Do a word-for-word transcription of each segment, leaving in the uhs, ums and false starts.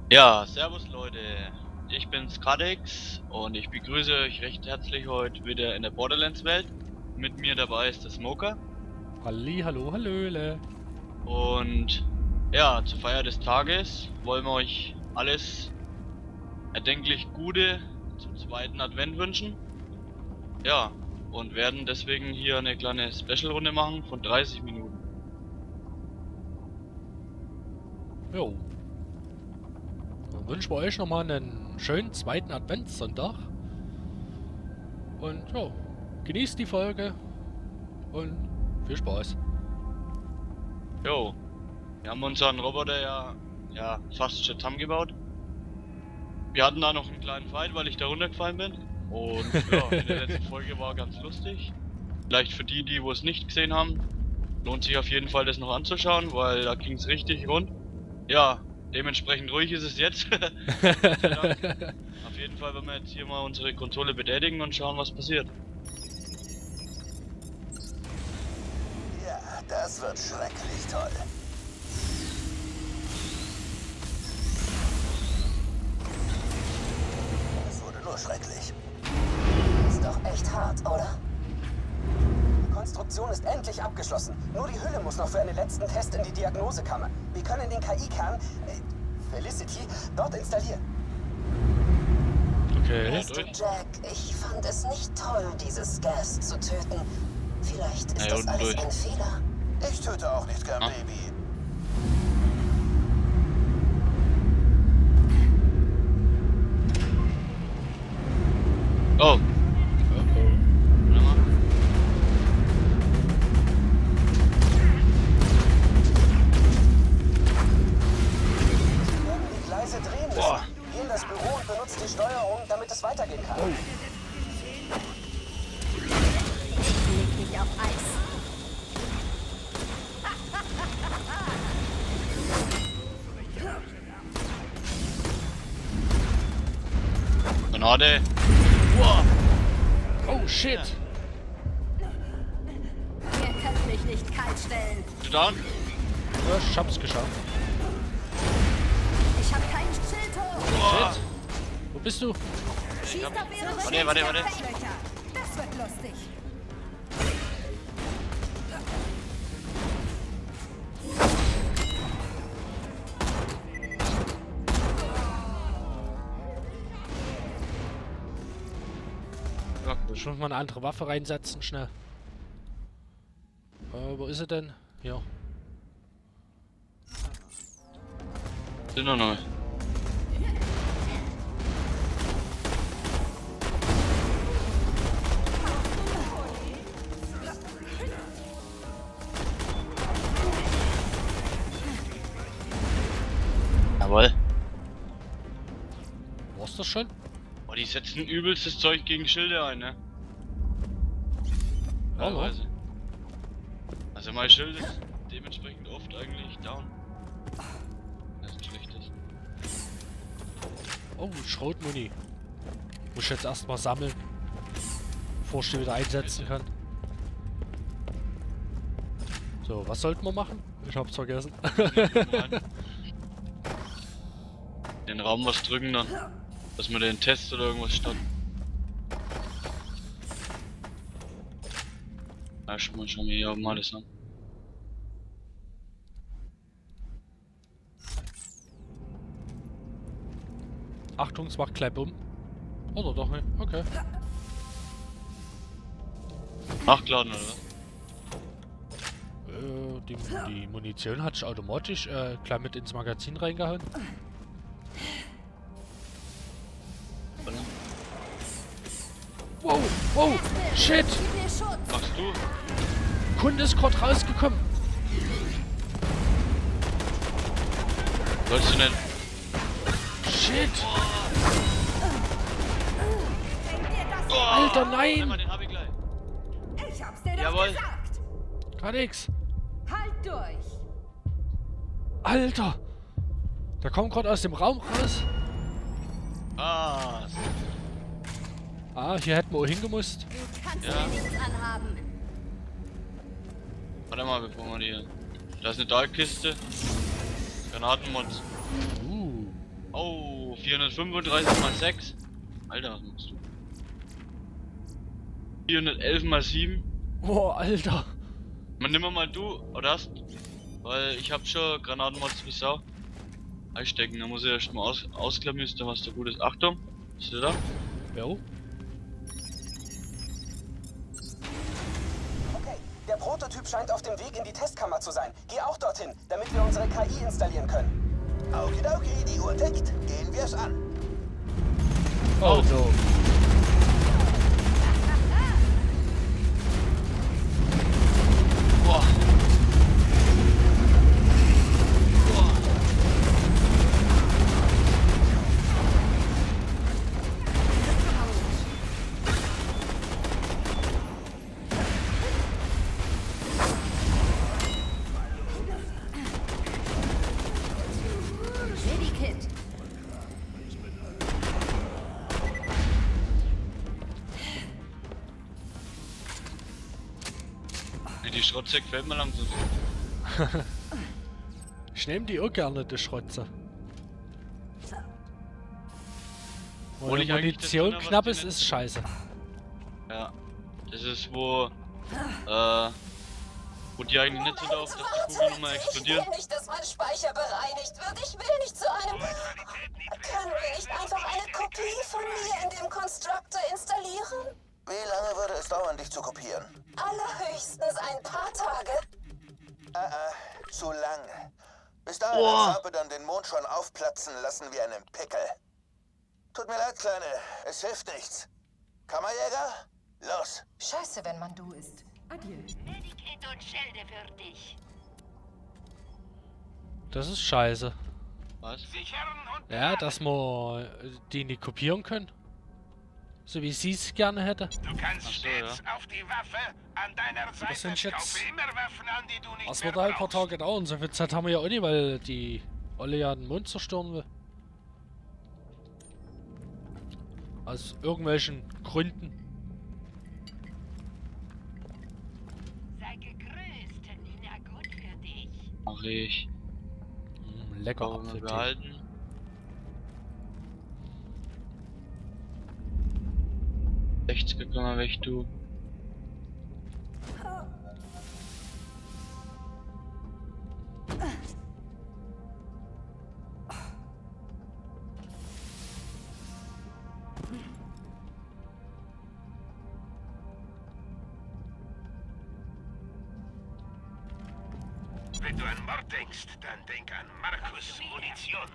Ja, servus Leute, ich bin's Kadex und ich begrüße euch recht herzlich heute wieder in der Borderlands Welt. Mit mir dabei ist der Smoker Halli, hallo, hallöle. und ja, zur Feier des Tages wollen wir euch alles erdenklich Gute zum zweiten Advent wünschen. Ja, und werden deswegen hier eine kleine Special-Runde machen von dreißig Minuten. Jo. Dann wünschen wir euch nochmal einen schönen zweiten Adventssonntag. Und ja, genießt die Folge und viel Spaß. Jo, wir haben unseren Roboter ja, ja fast schon zusammengebaut. Wir hatten da noch einen kleinen Fight, weil ich da runtergefallen bin. Und ja, in der letzten Folge war ganz lustig. Vielleicht für die, die wo es nicht gesehen haben, lohnt sich auf jeden Fall das noch anzuschauen, weil da ging es richtig rund. Ja, dementsprechend ruhig ist es jetzt. Gott sei Dank. Auf jeden Fall werden wir jetzt hier mal unsere Konsole betätigen und schauen, was passiert. Ja, das wird schrecklich toll. Es wurde nur schrecklich. Ist doch echt hart, oder? Die Konstruktion ist endlich abgeschlossen. Nur die Hülle muss noch für einen letzten Test in die Diagnosekammer. Wir können den K I-Kern, äh, Felicity, dort installieren. Okay. Weißt du, Jack, ich fand es nicht toll, dieses Gas zu töten. Vielleicht ist Na ja, das unten alles durch. ein Fehler. Ich töte auch nicht gern Ah. Baby. Oh, warte mal. Wir werden die Gleise drehen müssen. Boah. Geh in das Büro und benutzt die Steuerung, damit es weitergehen kann. Leg mich auf Eis. Granate. Oh shit. Ihr könnt mich nicht kalt stellen. Bist du down? Ja, ich hab's geschafft. Ich habe kein Schild hoch. Boah. Wo bist du? Schießt auf ihre Warte, Schilde warte, der warte. Fettlöcher. Das wird lustig. Ja, cool. Ich muss mal eine andere Waffe reinsetzen, schnell. Äh, wo ist sie denn? Hier. Sind noch neu. Jawohl. War's das schon? Boah, die setzen übelstes Zeug gegen Schilde ein, ne? Teilweise. Also mein Schild ist dementsprechend oft eigentlich down. Das ist ein schlechtes. Oh, Schrotmuni. Muss ich jetzt erstmal sammeln, bevor ich die wieder einsetzen kann. So, was sollten wir machen? Ich hab's vergessen. Den Raum was drücken dann. Dass wir den Test oder irgendwas starten. Erstmal schauen wir hier oben alles an. Achtung, es macht gleich Bumm. Oder doch nicht? Okay. Nachgeladen oder was? Äh, die, die Munition hat sich automatisch äh, gleich mit ins Magazin reingehauen. Warte. Wow, wow, shit! Gib mir Schutz. Machst du? Kunde ist gerade rausgekommen. Sollst du nicht? Shit! Oh, Alter, Nimm mal, nein! den hab ich gleich. Ich hab's dir doch Jawohl. gesagt. Gar nix. Halt durch. Alter! Der kommt gerade aus dem Raum raus. Ah, Ah, hier hätten wir auch hingemusst. Du kannst Ja. mir nichts anhaben. warte mal, bevor wir die... Da ist eine Dalkkiste. Granatenmonster. Uh. Oh, vierhundertfünfunddreißig mal sechs. Alter, was machst du? vierhundertelf mal sieben. Boah, Alter. Man, nimm mal du, oder hast? Weil ich hab schon Granatenmods wie Sau. Einstecken, da muss ich erst mal aus, ausklappen, ist da was da gut ist. Achtung, ist der da? Jo. Okay, der Prototyp scheint auf dem Weg in die Testkammer zu sein. Geh auch dorthin, damit wir unsere K I installieren können. Okidoki, die Uhr tickt. Gehen wir es an. Oh no. Boah. Medikit. Die Schrottsäcke fällt mir langsam. Ich nehme die auch gerne, die Schrotze. Wo Obwohl die ich eigentlich das Munition drin hab, knapp was ist, die ist nicht- scheiße. Ja. Das ist wo. Äh. Wo die eigentlich nicht so drauf, dass die Kugel nochmal Ich explodiert. will nicht, dass mein Speicher bereinigt wird. Ich will nicht zu einem... Können wir nicht einfach eine Kopie von mir in dem Constructor installieren? Wie lange würde es dauern, dich zu kopieren? Allerhöchstens ein paar Tage. Äh, äh, zu lange. Bis dahin, Boah. als Harpe dann den Mond schon aufplatzen, lassen wir einen Pickel. Tut mir leid, Kleine. Es hilft nichts. Kammerjäger? Los. Scheiße, wenn man du ist. Adieu. Medikit und Schilde für dich. Das ist scheiße. Was? Ja, dass wir die nicht kopieren können. So wie sie es gerne hätte. Du kannst Ach so, stets ja. auf die Waffe an deiner Seite. sind jetzt- Kaufe immer Waffen an, die du nicht Das mehr wird halt ein paar brauchst. Tage dauern. So viel Zeit haben wir ja auch nicht, weil die Olle ja den Mond zerstören will. Aus irgendwelchen Gründen. Sei gegrüßt, Nina, gut für dich. Mach ich. Mm, lecker Kann man Apfeltee. behalten. sechzig kann man weg, du. Wenn du an Mord denkst, dann denk an Markus Munition.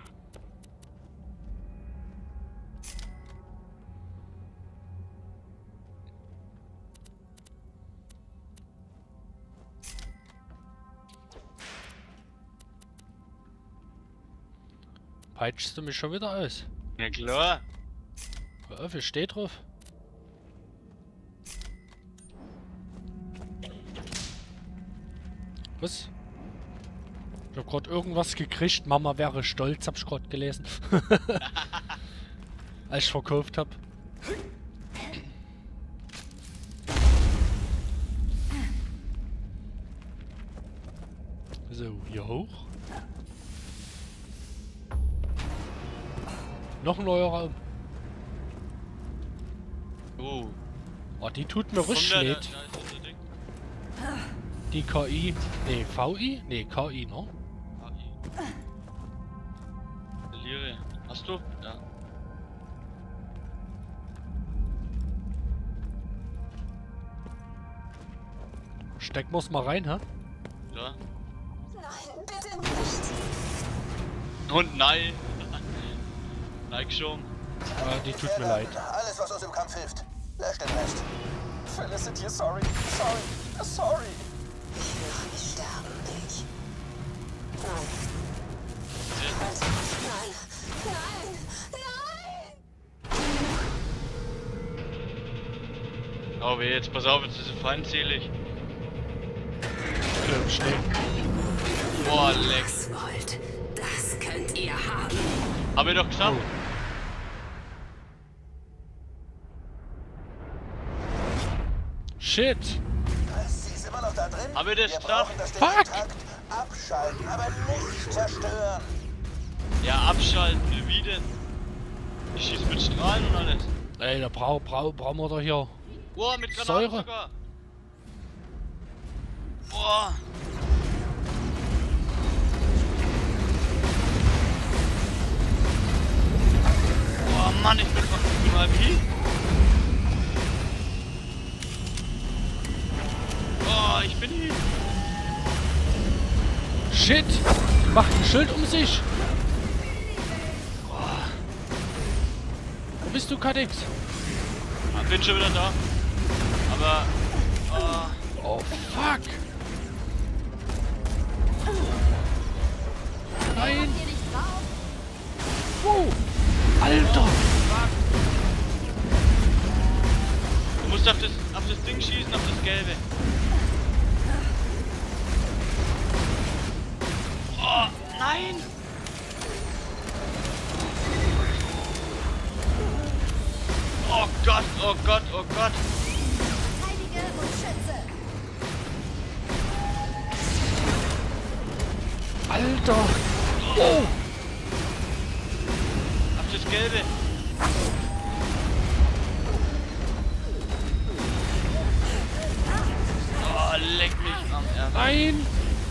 Peitschst du mich schon wieder aus? Ja klar. Hör auf, ich steh drauf. Was? Ich hab grad irgendwas gekriegt. Mama wäre stolz, hab ich grad gelesen. Als ich verkauft hab. So, hier hoch. Noch ein neuer Raum. Oh. Oh, die tut mir richtig Kommt der- leid. da ist unser Ding. Die K I. Nee, V I? Nee, K I, ne? A I. Verliere. Hast du? Ja. Stecken wir's mal rein, hä? Ja. Nein, bitte nicht. Und nein. Like schon. Ah, die tut mir leid. Alles, was uns im Kampf hilft. Lösch den Rest. Felicity, sorry. Sorry. Sorry. Ich will auch nicht sterben, ich. Nein. Also, nein. Nein. Nein. Oh weh, jetzt pass auf, jetzt ist sie feindselig. Im Schnee. Boah, leck. Was wollt, das könnt ihr haben. Hab ich doch gesagt. Shit! Sie ist immer noch da drin? Hab ich das Wir gesagt? brauchen das Ding Fuck! intakt. Abschalten, aber nicht zerstören. Ja, abschalten, ne, wie denn? Ich schieß mit Strahlen und alles. Ey, da brau, brau, brauchen wir doch hier. Boah, mit Granaten Säure. sogar. Boah. Boah, Mann, ich bin von mal wie. Oh, ich bin hier. Shit! Macht ein Schild um sich! Wo bist du, Kadix? Ah, bin schon wieder da. Aber. Oh, Oh, fuck! Nein! Wow! Alter! du musst auf das, auf das Ding schießen, auf das Gelbe. Oh, nein! Oh Gott, oh Gott, oh Gott. Heilige und Schütze. Alter! Oh! Auf das Gelbe. Oh, leck mich am Ärmel. Nein!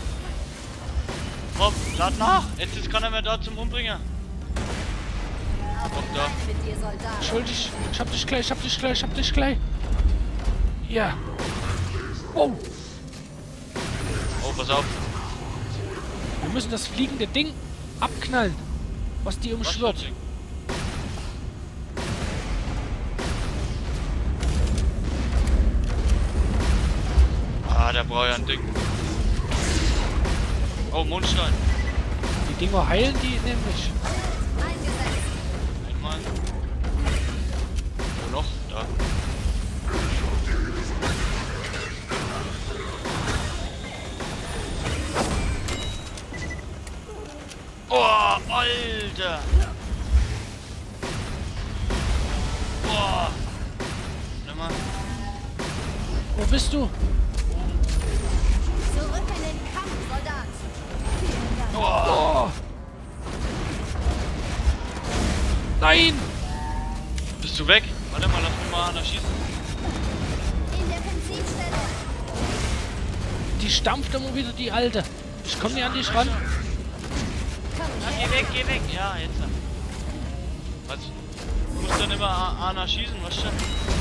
Komm, lad nach. Jetzt ist keiner mehr da zum Umbringer. Doch, da. Mit dir, Soldat. Ich hol dich. Ich hab dich gleich, ich hab dich gleich, ich hab dich gleich. Ja. Wow! Oh, pass auf. Wir müssen das fliegende Ding abknallen, was die Was für ein umschwirrt. Ding? Ah, der braucht ja ein Ding. Oh, Mondstein. Die Dinger heilen die nämlich. Eingesetzt. Einmal. Wo noch? Da. Oh, Alter! Boah! Nimm mal. Wo bist du? Zurück in den Kampf, Soldat. Oh. Nein! Bist du weg? Warte mal, lass mich mal einer schießen. In der Prinzipstellung. Die stampft immer wieder, die Alte. Ich komm nicht an dich ran. Ah, geh weg, geh weg! Ja, jetzt. Was? Du musst dann immer A- einer schießen, was schon?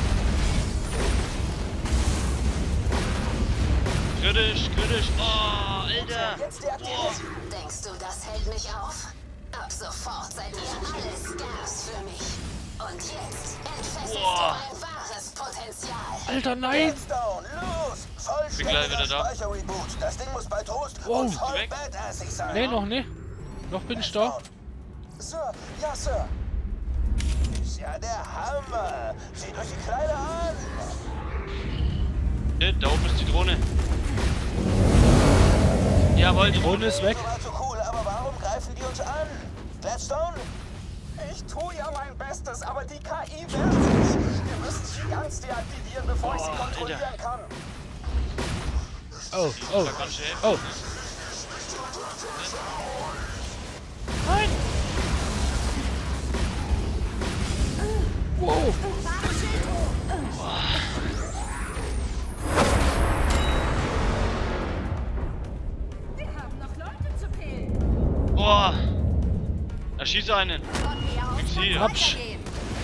Kritisch, kritisch. Oh, Alter! Jetzt deaktiviert. Denkst du, das hält mich auf? Ab sofort seid ihr alle Scavs für mich. Und jetzt entfesselst Boah. du mein wahres Potenzial. Alter, nein! Stone, los! Bin gleich wieder da. Speicherreboot. Das Ding muss bald Toast Wow. und voll Weg. badassig sein. Nee, noch nicht. Noch bin ich da. Sir, ja, Sir. Ist ja der Hammer. Seht euch die Kleine an. Ne, da oben ist die Drohne. Jawohl, die Drohne ist weg. So war so cool, aber warum greifen die uns an? Gladstone? Ich tue ja mein Bestes, aber die K I wehrt sich. Wir müssen sie ganz deaktivieren, bevor ich sie Oh, kontrollieren Alter. kann. Oh, oh, Da kann ich helfen. oh. Nein! Wow! Wir haben noch Leute zu killen. Boah! Da schießt einen. Von mir aus Ich kann sehe. Hübsch. weitergehen.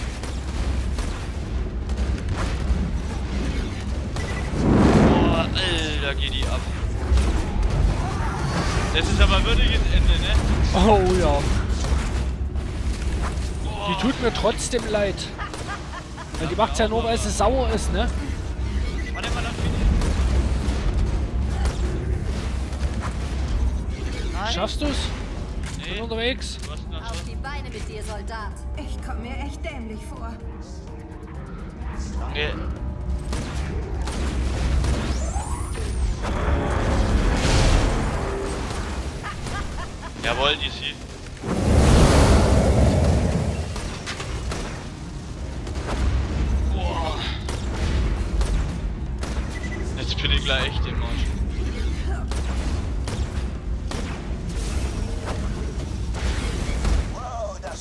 Boah, Alter, geht die ab. Das ist aber würdiges Ende, ne? Oh ja. Boah. Die tut mir trotzdem leid. Weil die macht's ja nur, weil sie sauer ist, ne? Warte mal, lass mich. Nein. Schaffst du's? Bin Nee, unterwegs. du hast noch Auf schon. die Beine mit dir, Soldat. Ich komme mir echt dämlich vor. Nee. Jawohl, die ist hier. Boah. Jetzt bin ich gleich echt im Arsch.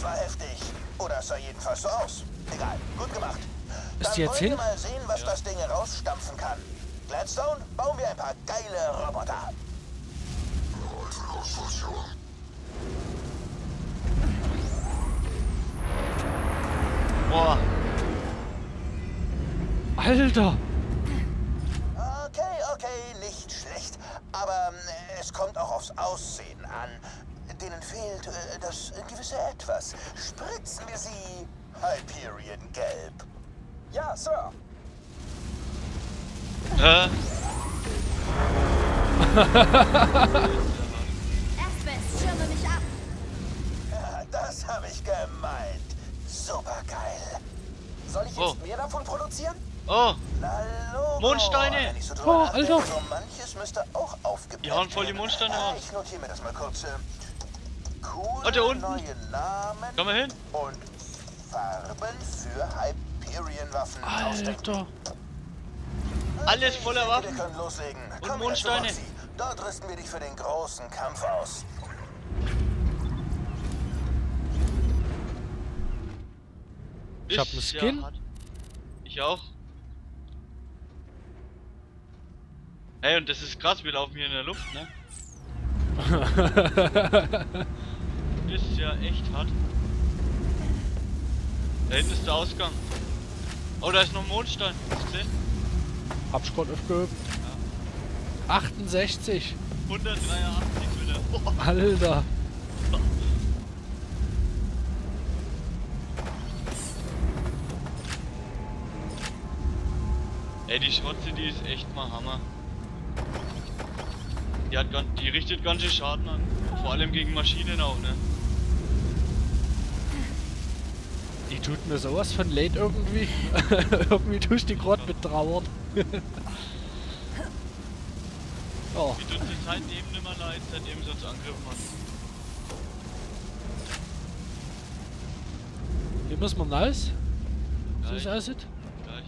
war heftig. Oder es sah jedenfalls so aus. Egal, gut gemacht. Ist Dann die jetzt wollen hin? wir mal sehen, was das Ding rausstampfen kann. Gladstone, bauen wir ein paar geile Roboter. Boah. Alter! Okay, okay, nicht schlecht. Aber äh, es kommt auch aufs Aussehen an. Denen fehlt äh, das gewisse Etwas. Spritzen wir sie Hyperion Gelb. Ja, Sir. Hä? Asbest, schirme mich ab. Ja, das habe ich gemeint. Super geil. Soll ich jetzt Oh. mehr davon produzieren? Oh, Na, Logo. Mondsteine. Wenn ich so drüber Oh, nachdenke, Alter. so manches müsste auch aufgepeppt Die hauen voll die werden. Mondsteine Ah, raus. Ich notiere mir das mal kurz. äh, Coole Oh, da unten. neue Namen komm mal hin. und Farben für Hyperion-Waffen ausdenken. Alter! Alles voller Ich denke, Waffen. Wir können loslegen. Und Komm Mondsteine. wieder zu Roxy. Dort rüsten wir dich für den großen Kampf aus. Ich hab einen Ist ja Skin. hart. Ich auch. Hey, und das ist krass, wir laufen hier in der Luft, ne? Ist ja echt hart. Da hinten ist der Ausgang. Oh, da ist noch ein Mondstein. Hast du gesehen? Hab ich gerade aufgehoben. achtundsechzig! hundertdreiundachtzig wieder. Oh. Alter! Ey, die Schrotze, die ist echt mal Hammer. Die, hat ganz, die richtet ganz schön Schaden an. Vor allem gegen Maschinen auch, ne? Die tut mir sowas von leid irgendwie. Irgendwie tue ich die gerade mit trauern. Oh, Die tut sich seitdem nicht mehr leid, seitdem sie uns angegriffen hat. hier müssen wir raus. So Gleich, ist aussieht. gleich.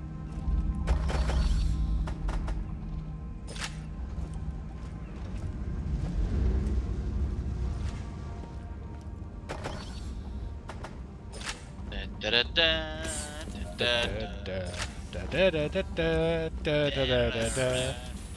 Da, da, da, da, da, da. Da, da, da, da, da, da, da, da, da.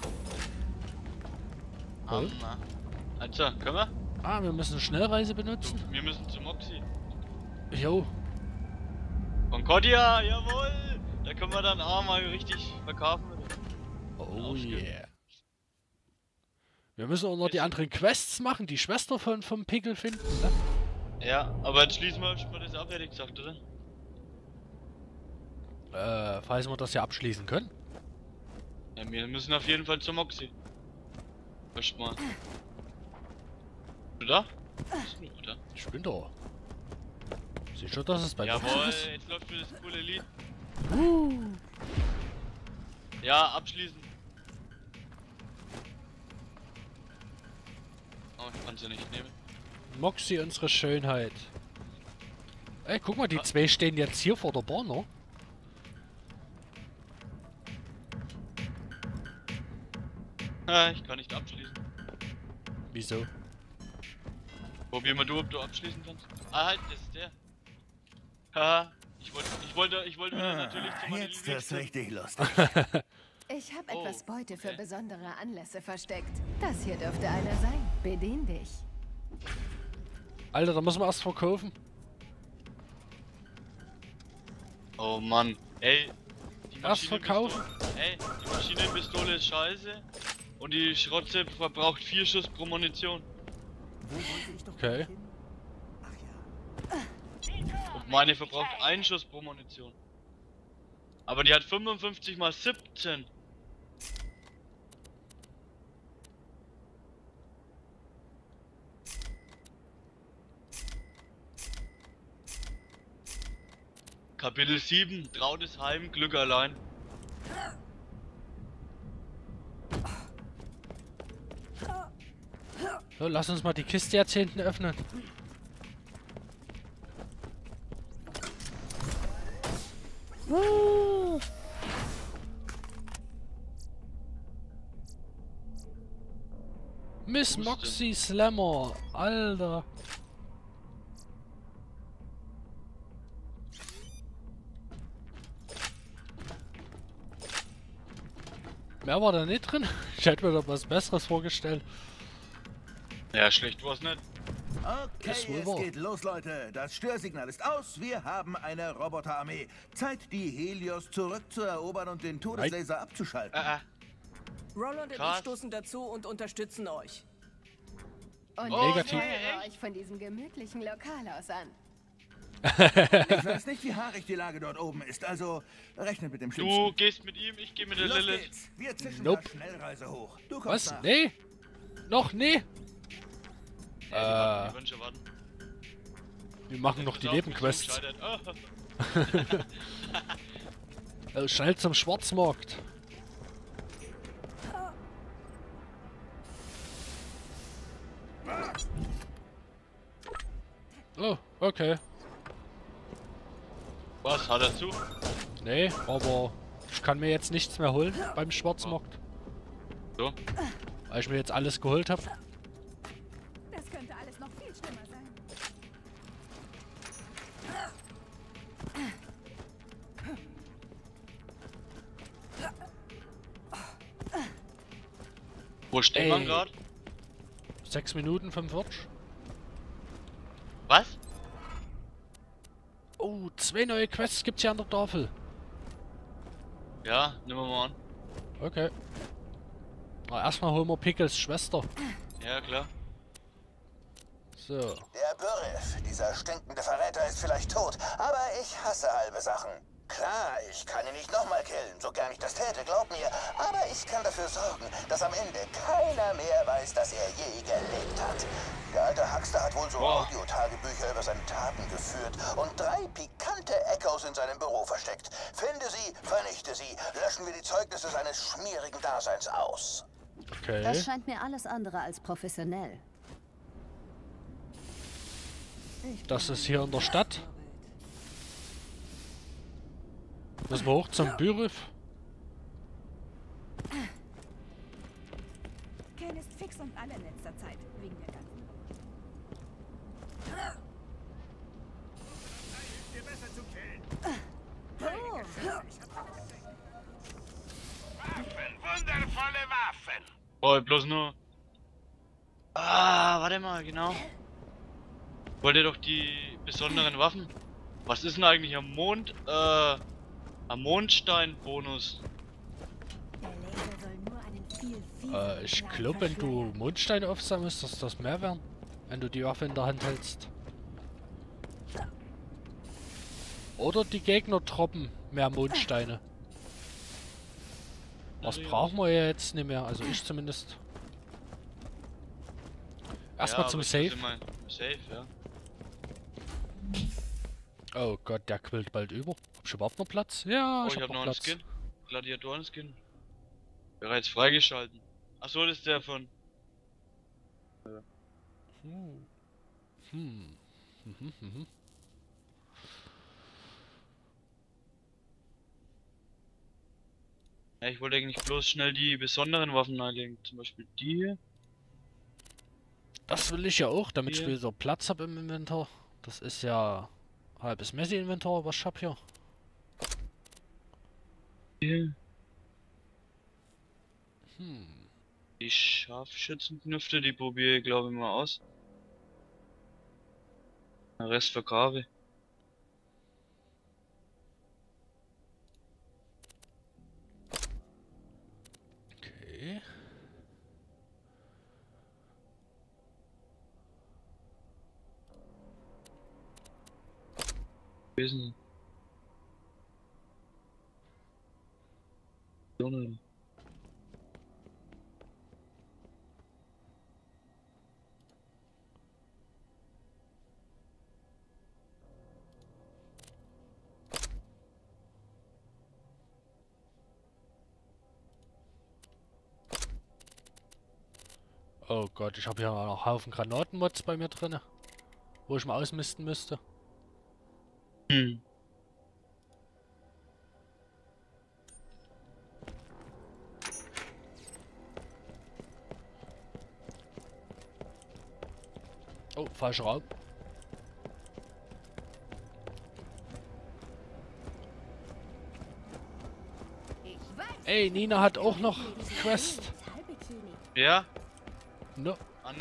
Hammer. Also, können wir? Ah, wir müssen Schnellreise benutzen. Wir müssen zum Moxie. Jo. Concordia, jawohl! Da können wir dann auch mal richtig verkaufen. Oh Aufstehen. yeah. Wir müssen auch noch die anderen Quests machen, die Schwester von vom Pickel finden, ne? Ja, aber jetzt schließen wir schon mal das ab, hätte ich gesagt, oder? Äh, falls wir das ja abschließen können. Ja, wir müssen auf jeden Fall zum Moxie. Erst mal. Du da? Bist du da? Ich bin da. Siehst du, dass es bei mir Jawohl, ist? jetzt läuft für das coole Lied. Uh. Ja, abschließen. Oh, ich kann sie nicht nehmen. Moxie, unsere Schönheit. Ey, guck mal, die Ah. zwei stehen jetzt hier vor der Bar, ne? Ah, ich kann nicht abschließen. Wieso? Probier mal du, ob du abschließen kannst. Ah, halt, das ist der. Haha, ich wollte, ich wollte, ich wollte wieder natürlich zu meiner Jetzt ist richtig lustig. Ich habe Oh, etwas Beute für okay. besondere Anlässe versteckt. Das hier dürfte einer sein. Bedien dich. Alter, da müssen wir erst verkaufen. Oh Mann, ey. Die Erst verkaufen. Maschinenpistole- Ey, die Maschinenpistole ist scheiße. Und die Schrotze verbraucht vier Schuss pro Munition. Okay. Und meine verbraucht einen Schuss pro Munition. Aber die hat fünfundfünfzig mal siebzehn. Kapitel sieben, Trautes Heim, Glück allein. So, lass uns mal die Kiste jetzt hinten öffnen. Uh. Miss Wo ist Moxie Slammer, Alter. Mehr war da nicht drin. Ich hätte mir da was Besseres vorgestellt. Ja, schlecht war's nicht. Okay, Ist wohl es wahr. geht los, Leute. Das Störsignal ist aus. Wir haben eine Roboterarmee. Zeit, die Helios zurückzuerobern und den Todeslaser abzuschalten. Ah, ah. Roland und Krass. ich stoßen dazu und unterstützen euch. Und Oh, ich Negativ. feuere euch von diesem gemütlichen Lokal aus an. Ich weiß nicht, wie haarig die Lage dort oben ist, also rechnet mit dem Schlimmsten. Du gehst mit ihm, ich geh mit der Los Lilith. geht's. Wir zischen Nope. da Schnellreise hoch. Du kommst Was? nach. Nee? Noch nee? Ja, die warten, die Wünsche warten. Wir machen noch die Pass auf, Nebenquests. Mission scheitert. Ah. Äh, schnell zum Schwarzmarkt. Oh, okay. Was, hat er zu? Nee, aber ich kann mir jetzt nichts mehr holen beim Schwarzmarkt. So. Weil ich mir jetzt alles geholt habe. Das könnte alles noch viel schlimmer sein. Wo steht Ey. man gerade? sechs Minuten fünfundvierzig. Was? Oh, zwei neue Quests gibt's hier an der Tafel. Ja, nehmen wir mal an. Okay. Na, erstmal holen wir Pickles Schwester. Ja, klar. So. Der Bürif, dieser stinkende Verräter, ist vielleicht tot, aber ich hasse halbe Sachen. Klar, ich kann ihn nicht nochmal killen, so gern ich das täte, glaub mir. Aber ich kann dafür sorgen, dass am Ende keiner mehr weiß, dass er je gelebt hat. Der alte Huckster hat wohl so Boah. Audiotagebücher über seine Taten geführt und drei pikante Echos in seinem Büro versteckt. Finde sie, vernichte sie, löschen wir die Zeugnisse seines schmierigen Daseins aus. Okay. Das scheint mir alles andere als professionell. Das ist hier in der Stadt. Müssen wir hoch zum Bürif. Ken ist fix und alle in letzter Zeit, wegen der ganzen... Dir besser zu killen. Waffen, wundervolle Waffen. Boah, bloß nur. Ah, warte mal, genau. Wollt ihr doch die besonderen Waffen? Was ist denn eigentlich am Mond, äh, am Mondstein-Bonus? Der Laser soll nur einen viel, viel Äh, ich glaube, wenn du Mondsteine aufsammelst, dass das mehr werden. Wenn du die Waffe in der Hand hältst. Oder die Gegner droppen mehr Mondsteine. Das brauchen wir ja jetzt nicht mehr, also ich zumindest. Erstmal Ja, zum aber ich Safe. muss immer- Safe, ja. Oh Gott, der quillt bald über. Hab ich überhaupt noch Platz? Ja, Oh, ich ich hab hab noch noch einen Platz. Skin. Gladiatoren-Skin. Bereits freigeschalten. Achso, das ist der von. Hm. Hm. Mhm, mhm. Ja, ich wollte eigentlich bloß schnell die besonderen Waffen einlegen. Zum Beispiel die hier. Das will ich ja auch, damit ich Hier. wieder Platz habe im Inventar. Das ist ja halbes Messi-Inventar, was ich hab hier. Hier. Hm. Die Scharfschützenknüfte, die probiere ich glaube ich mal aus. Der Rest verkaufe ich. Okay. Gewesen. So eine- Oh Gott, ich habe hier noch einen Haufen Granatenmods bei mir drin, wo ich mal ausmisten müsste. Hm. Oh, falscher Raum. Ich weiß, Ey, Nina hat auch noch Quest. Ja? No. An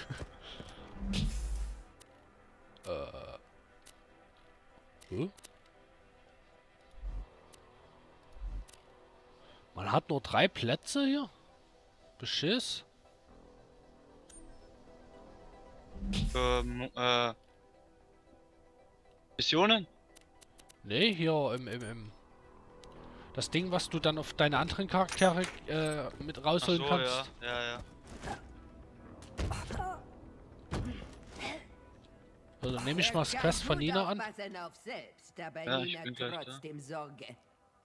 äh. Huh? Man hat nur drei Plätze hier? Beschiss. ähm, äh, Missionen? Nee, hier im, im, im... Das Ding, was du dann auf deine anderen Charaktere äh, mit Ach rausholen so, kannst. ja, ja, ja. So, dann nehme ich mal das Quest von Nina an. Auf selbst, dabei Ja, ich Nina bin gleich da. trotzdem Sorge.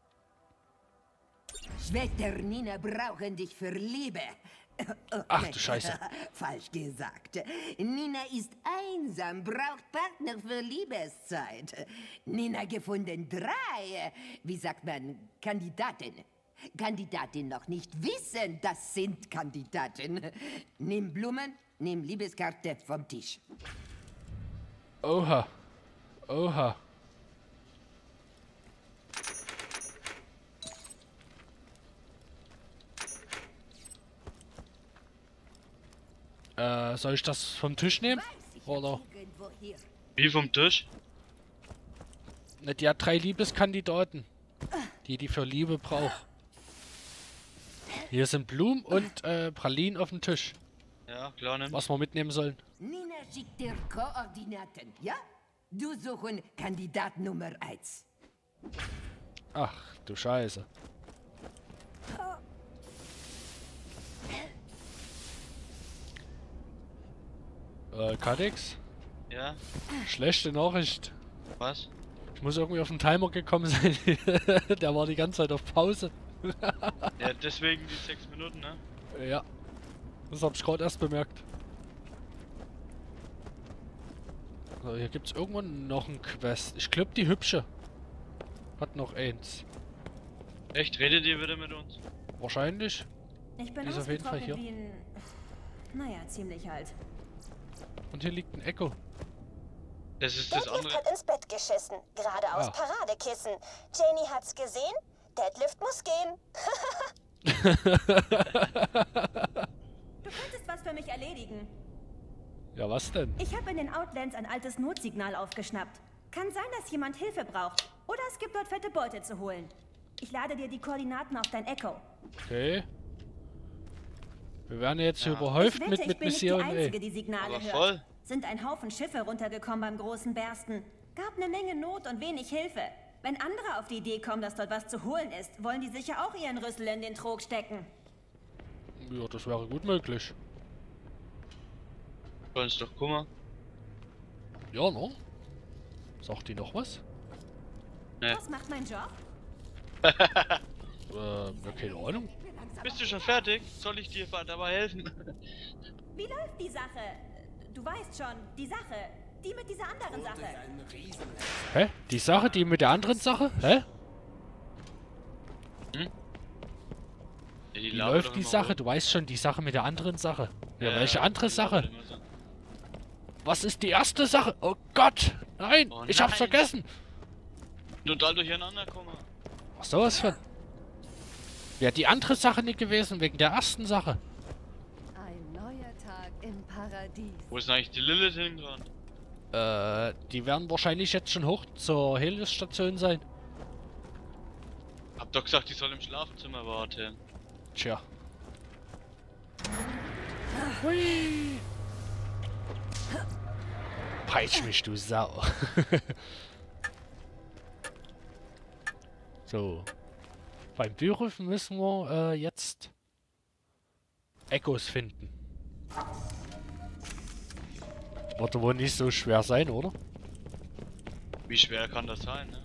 Schwester Nina brauchen dich für Liebe. Oh, Ach nein, du Scheiße. Falsch gesagt. Nina ist einsam, braucht Partner für Liebeszeit. Nina gefunden drei, wie sagt man, Kandidaten. Kandidatin noch nicht wissen, das sind Kandidaten. Nimm Blumen, nimm Liebeskarte vom Tisch. Oha. Oha. Äh, soll ich das vom Tisch nehmen? Oder? Wie vom Tisch? Ne, die hat drei Liebeskandidaten, die die für Liebe braucht. Hier sind Blumen und äh, Pralinen auf dem Tisch. Ja, klar, nimm. Was wir mitnehmen sollen. Nina schickt dir Koordinaten, ja? Du suchen Kandidat Nummer eins. Ach, du Scheiße. Äh, Kadix? Ja? Schlechte Nachricht. Was? Ich muss irgendwie auf den Timer gekommen sein. Der war die ganze Zeit auf Pause. Ja, deswegen die sechs Minuten, ne? Ja. Das hab ich gerade erst bemerkt. So, hier gibt's irgendwann noch ein Quest. Ich glaube, die hübsche hat noch eins. Echt? Redet ihr wieder mit uns? Wahrscheinlich. Ich bin Die ist auf jeden Fall ausgetrocknet hier. wie ein... Naja, ziemlich halt. Und hier liegt ein Echo. Das ist das Deadlift andere. hat ins Bett geschissen. Gerade aus Ah. Paradekissen. Janie hat's gesehen. Deadlift muss gehen. Du könntest was für mich erledigen. Ja, was denn? Ich habe in den Outlands ein altes Notsignal aufgeschnappt. Kann sein, dass jemand Hilfe braucht. Oder es gibt dort fette Beute zu holen. Ich lade dir die Koordinaten auf dein Echo. Okay. Wir werden jetzt hier Ja. überhäuft Ich wette, mit, ich mit bin nicht die Missionen, Einzige, ey. die Signale Aber hört. voll. Sind ein Haufen Schiffe runtergekommen beim großen Bersten. Gab eine Menge Not und wenig Hilfe. Wenn andere auf die Idee kommen, dass dort was zu holen ist, wollen die sicher auch ihren Rüssel in den Trog stecken. Ja, das wäre gut möglich. Soll uns doch gucken. Ja, ne? Sagt die noch was? Nee. Was macht mein Job? Äh, ja, keine Ahnung. Bist du schon fertig? Soll ich dir dabei helfen? Wie läuft die Sache? Du weißt schon, die Sache. Die mit dieser anderen Sache. Hä? Die Sache, die mit der anderen Sache? Hä? Hm? Ja, die Wie labert läuft doch die immer Sache? rum. Du weißt schon, die Sache mit der anderen Sache. Ja, Ja, welche andere die labert Sache? immer so. Was ist die erste Sache? Oh Gott! Nein! Oh ich hab's nein. vergessen! Total durcheinander kommen. Was sowas von? Wäre die andere Sache nicht gewesen, wegen der ersten Sache. Ein neuer Tag im Paradies. Wo ist denn eigentlich die Lilith hin dran? Äh, die werden wahrscheinlich jetzt schon hoch zur Helios-Station sein. Hab doch gesagt, die soll im Schlafzimmer warten. Tja. Hui. Peitsch mich, du Sau. So. Beim Büruf müssen wir äh, jetzt Echos finden. Wird wohl nicht so schwer sein, oder? Wie schwer kann das sein, ne?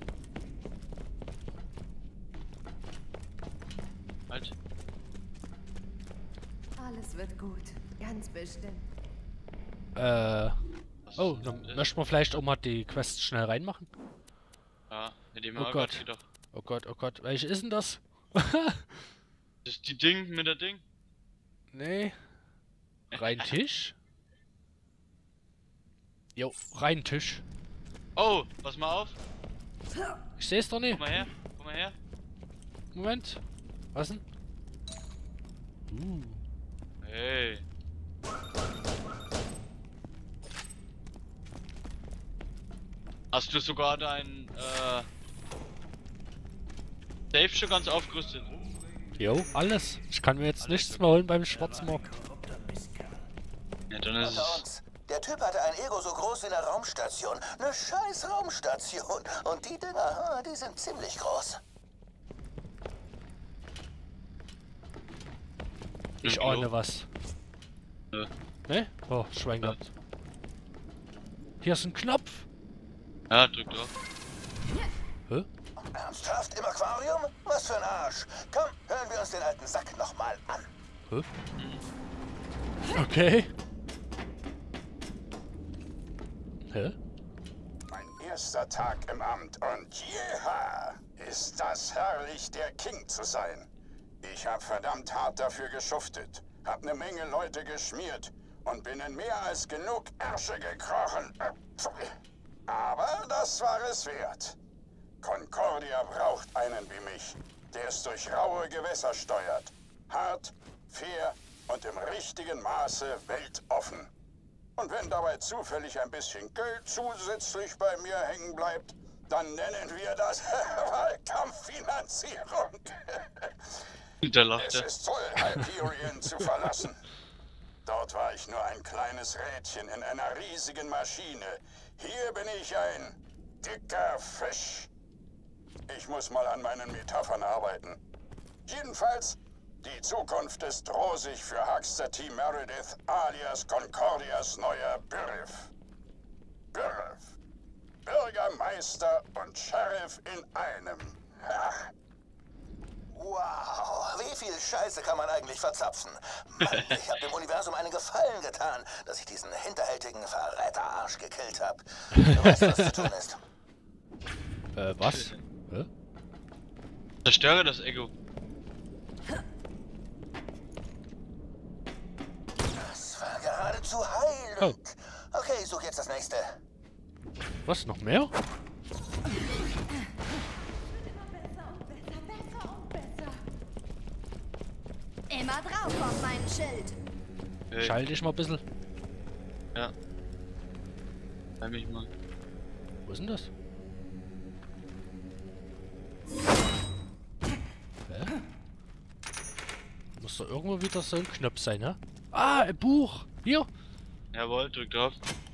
Halt. Alles wird gut. Ganz bestimmt. Äh. Was Oh, ist dann das? möchten wir vielleicht auch mal die Quest schnell reinmachen. Ja, mit dem Oh oh Gott. Gott. Doch. Oh Gott, oh Gott. Welche ist denn das? Das ist die Ding mit der Ding. Nee. Rein Tisch? Jo, rein Tisch. Oh, pass mal auf. Ich seh's doch nicht. Komm mal her. Komm mal her. Moment. Was denn? Uh. Hey. Hast du sogar dein äh, Safe schon ganz aufgerüstet? Jo, alles. Ich kann mir jetzt nichts mehr holen beim Schwarzmarkt. Ja, dann ist Unter es... uns. Der Typ hatte ein Ego so groß wie eine Raumstation. Eine scheiß Raumstation. Und die Dinger, die sind ziemlich groß. Ich ahne was. Nö. Ne? Oh, schwenkert. Hier ist ein Knopf. Ja, drück drauf. Hä? Ernsthaft? Im Aquarium? Was für ein Arsch. Komm, hören wir uns den alten Sack nochmal an. Hä? Okay. Hä? Mein erster Tag im Amt und jeha, ist das herrlich, der King zu sein. Ich hab verdammt hart dafür geschuftet, hab ne Menge Leute geschmiert und bin in mehr als genug Ärsche gekrochen. Aber das war es wert. Concordia braucht einen wie mich, der es durch raue Gewässer steuert. Hart, fair und im richtigen Maße weltoffen. Und wenn dabei zufällig ein bisschen Geld zusätzlich bei mir hängen bleibt, dann nennen wir das Wahlkampffinanzierung. Der lacht. Es ist toll, Hyperion zu verlassen. Dort war ich nur ein kleines Rädchen in einer riesigen Maschine. Hier bin ich ein dicker Fisch. Ich muss mal an meinen Metaphern arbeiten. Jedenfalls, die Zukunft ist rosig für Huckster T. Meredith alias Concordias neuer Bürif. Bürif. Bürgermeister und Sheriff in einem. Ha. Wow, wie viel Scheiße kann man eigentlich verzapfen? Mann, ich habe dem Universum einen Gefallen getan, dass ich diesen hinterhältigen Verräterarsch gekillt habe. Du weißt, was zu tun ist. Äh, was? Hä? Zerstöre das Ego. Das war geradezu heilend. Okay, such jetzt das nächste. Was, noch mehr? Immer drauf auf mein Schild. Hey. Schalte ich mal ein bisschen. Ja. Bleib mich mal. Wo ist denn das? Hä? Muss doch irgendwo wieder so ein Knopf sein, ne? Ah, ein Buch! Hier! Jawohl, drück drauf.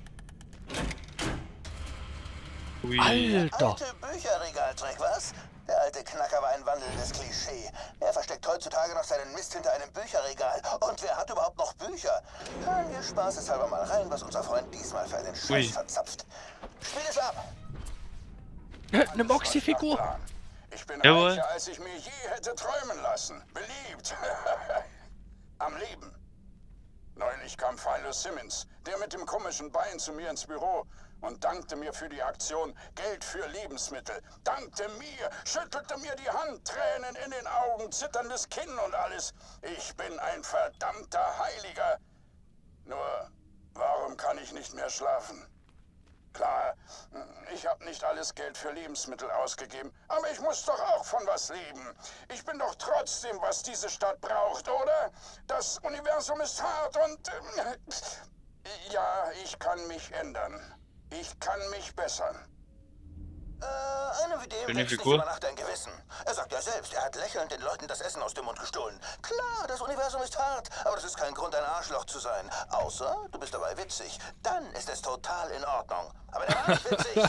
Ui. Alter! Alte Bücherregaltrick, was? Der alte Knacker war ein wandelndes Klischee. Wer versteckt heutzutage noch seinen Mist hinter einem Bücherregal? Und wer hat überhaupt noch Bücher? Hören wir spaßeshalber mal rein, was unser Freund diesmal für einen Scheiß Ui. verzapft. Spiel es ab! Eine Moxie-Figur! Ich bin Jawohl. reicher, als ich mir je hätte träumen lassen. Beliebt. Am Leben. Neulich kam Philo Simmons, der mit dem komischen Bein, zu mir ins Büro und dankte mir für die Aktion Geld für Lebensmittel. Dankte mir, schüttelte mir die Hand, Tränen in den Augen, zitterndes Kinn und alles. Ich bin ein verdammter Heiliger. Nur, warum kann ich nicht mehr schlafen? Klar, ich habe nicht alles Geld für Lebensmittel ausgegeben, aber ich muss doch auch von was leben. Ich bin doch trotzdem, was diese Stadt braucht, oder? Das Universum ist hart und... Äh, ja, ich kann mich ändern. Ich kann mich bessern. Äh, einem wie dem Schöne wächst nicht Figur. über Nacht ein Gewissen. Er sagt ja selbst, er hat lächelnd den Leuten das Essen aus dem Mund gestohlen. Klar, das Universum ist hart, aber das ist kein Grund, ein Arschloch zu sein. Außer, du bist dabei witzig. Dann ist es total in Ordnung. Aber der war nicht witzig.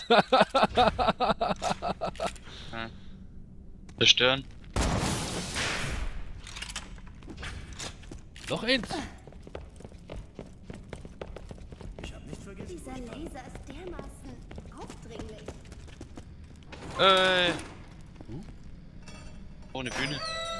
Ja. Zerstören. Noch eins! Dieser Laser ist dermaßen aufdringlich. Äh. Ohne Bühne.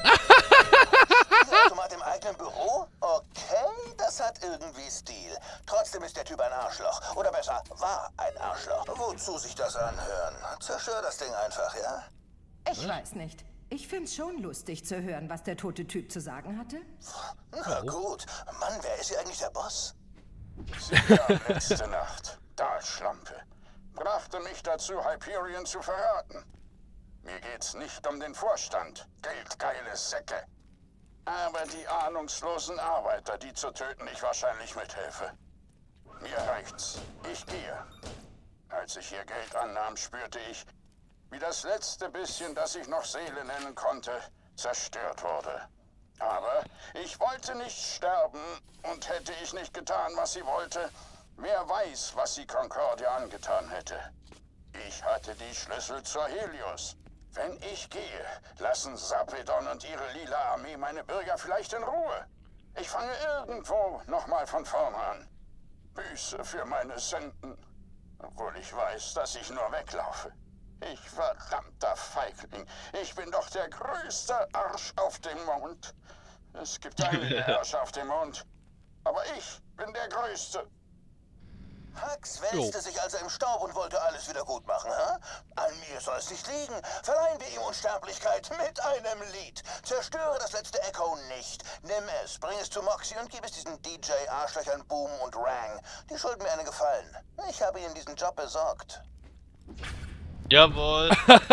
Automat im eigenen Büro? Okay, das hat irgendwie Stil. Trotzdem ist der Typ ein Arschloch. Oder besser, war ein Arschloch. Wozu sich das anhören? Zerstör das Ding einfach, ja? Ich weiß nicht. Ich find's schon lustig zu hören, was der tote Typ zu sagen hatte. Na gut. Mann, wer ist hier eigentlich der Boss? Sie kam letzte Nacht, da Schlampe, brachte mich dazu, Hyperion zu verraten. Mir geht's nicht um den Vorstand. Geldgeile Säcke. Aber die ahnungslosen Arbeiter, die zu töten ich wahrscheinlich mithelfe. Mir reicht's. Ich gehe. Als ich ihr Geld annahm, spürte ich, wie das letzte bisschen, das ich noch Seele nennen konnte, zerstört wurde. Aber ich wollte nicht sterben und hätte ich nicht getan, was sie wollte, wer weiß, was sie Concordia angetan hätte. Ich hatte die Schlüssel zur Helios. Wenn ich gehe, lassen Sapedon und ihre lila Armee meine Bürger vielleicht in Ruhe. Ich fange irgendwo nochmal von vorne an. Büße für meine Sünden, obwohl ich weiß, dass ich nur weglaufe. Ich verdammter Feigling. Ich bin doch der größte Arsch auf dem Mond. Es gibt einige Ärsche auf dem Mond, aber ich bin der Größte. Hux wälzte sich also im Staub und wollte alles wieder gut machen, hä? An mir soll es nicht liegen. Verleihen wir ihm Unsterblichkeit mit einem Lied. Zerstöre das letzte Echo nicht. Nimm es, bring es zu Moxie und gib es diesen D J-Arschlöchern Boom und Rang. Die schulden mir einen Gefallen. Ich habe ihnen diesen Job besorgt. Jawohl.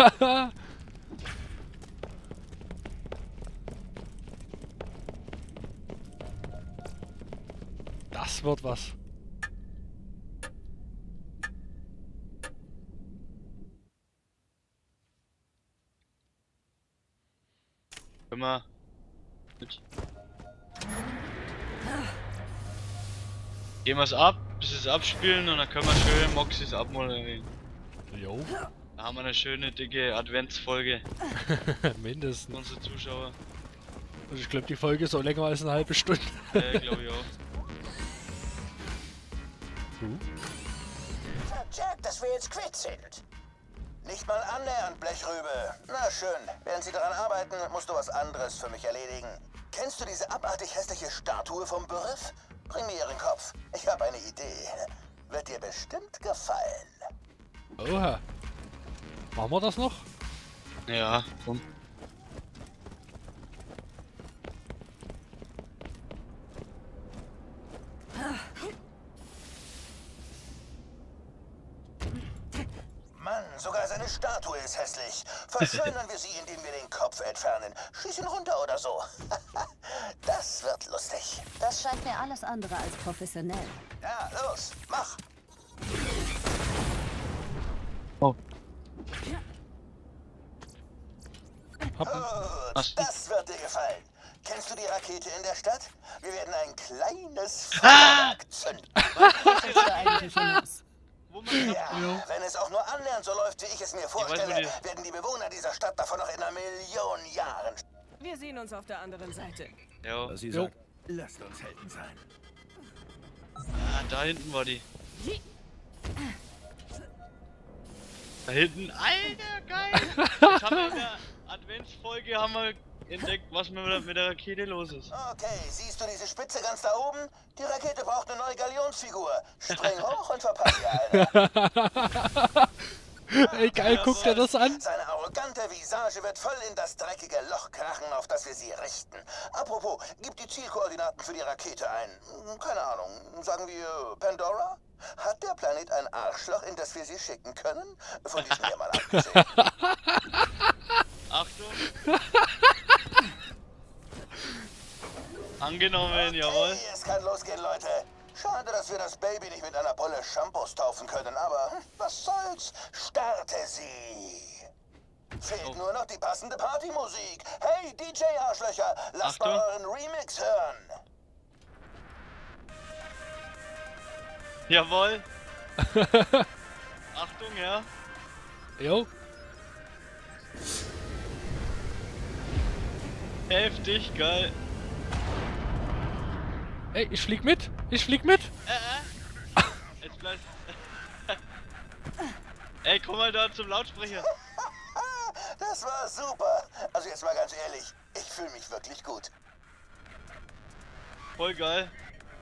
Das wird was. Immer. Mit. Gehen wir es ab, bis es abspielen und dann können wir schön Moxies abmoderieren. Jo. Da haben wir eine schöne dicke Adventsfolge. Mindestens. Unsere Zuschauer. Also ich glaube die Folge ist auch länger als eine halbe Stunde. Ja, glaube ich auch. Hm? Jack, dass wir jetzt quitt sind. Nicht mal annähernd, Blechrübe. Na schön, während Sie daran arbeiten, musst du was anderes für mich erledigen. Kennst du diese abartig hässliche Statue vom Briff? Bring mir ihren Kopf. Ich habe eine Idee. Wird dir bestimmt gefallen. Oha. Machen wir das noch? Ja, komm. Mann, sogar seine Statue ist hässlich. Verschönern wir sie, indem wir den Kopf entfernen. Schieß ihn runter oder so. Das wird lustig. Das scheint mir alles andere als professionell. Ja, los, mach. Oh. Gut, das wird dir gefallen. Kennst du die Rakete in der Stadt? Wir werden ein kleines Ah! Feuerwerk zünden. Was ist da eigentlich hinaus? Ja, wenn es auch nur annähernd so läuft, wie ich es mir vorstelle, werden die Bewohner dieser Stadt davon noch in einer Million Jahren. Wir sehen uns auf der anderen Seite. Jo. Was sie Jo. sagt, lasst uns Helden sein. Ah, da hinten war die. Da hinten, Alter, geil! Jetzt haben wir in der Adventsfolge haben wir entdeckt, was mit der Rakete los ist. Okay, siehst du diese Spitze ganz da oben? Die Rakete braucht eine neue Galionsfigur. Spring hoch und verpass sie, Alter. Ey, geil, guck dir das an. Seine arrogante Visage wird voll in das dreckige Loch krachen, auf das wir sie richten. Apropos, gib die Zielkoordinaten für die Rakete ein. Keine Ahnung, sagen wir Pandora? Hat der Planet ein Arschloch, in das wir sie schicken können? Von diesem hier mal abgesehen. Achtung! Angenommen, jawohl. Okay, es kann losgehen, Leute. Schade, dass wir das Baby nicht mit einer Pulle Shampoos taufen können, aber was soll's? Starte sie! Fehlt Oh. nur noch die passende Partymusik. Hey, D J-Arschlöcher, lasst mal euren Remix hören. Jawohl. Achtung, ja. Jo. Heftig, geil. Ey, ich flieg mit. Ich flieg mit. Äh, äh. Jetzt bleibst. Ey, komm mal da zum Lautsprecher. Das war super. Also jetzt mal ganz ehrlich, ich fühle mich wirklich gut. Voll geil.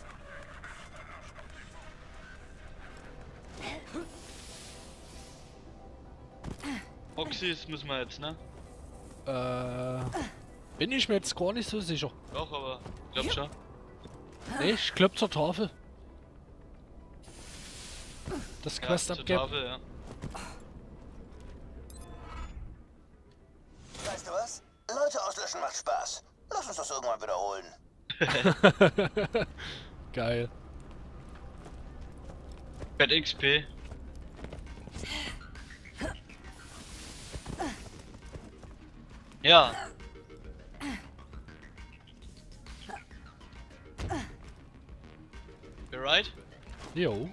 Moxies müssen wir jetzt, ne? Äh, bin ich mir jetzt gar nicht so sicher. Doch, aber ich glaub schon. Nee, ich glaub zur Tafel. Das Quest ja, zur abgeben. Tafel, ja. Leute auslöschen macht Spaß. Lass uns das irgendwann wiederholen. Geil. Bad X P. Ja. Bereit? Jo.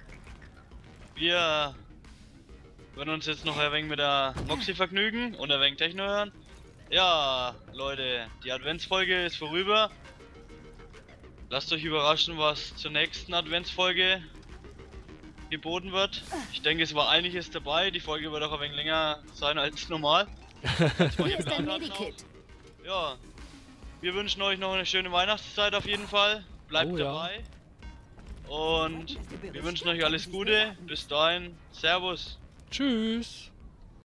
Wir werden uns jetzt noch ein wenig mit der Moxie vergnügen und ein wenig Techno hören. Ja, Leute, die Adventsfolge ist vorüber. Lasst euch überraschen, was zur nächsten Adventsfolge geboten wird. Ich denke, es war einiges dabei. Die Folge wird auch ein wenig länger sein als normal. Als Hier ist ein Medikit. Ja, wir wünschen euch noch eine schöne Weihnachtszeit auf jeden Fall. Bleibt Oh, ja. dabei. Und wir wünschen euch alles Gute. Bis dahin. Servus. Tschüss.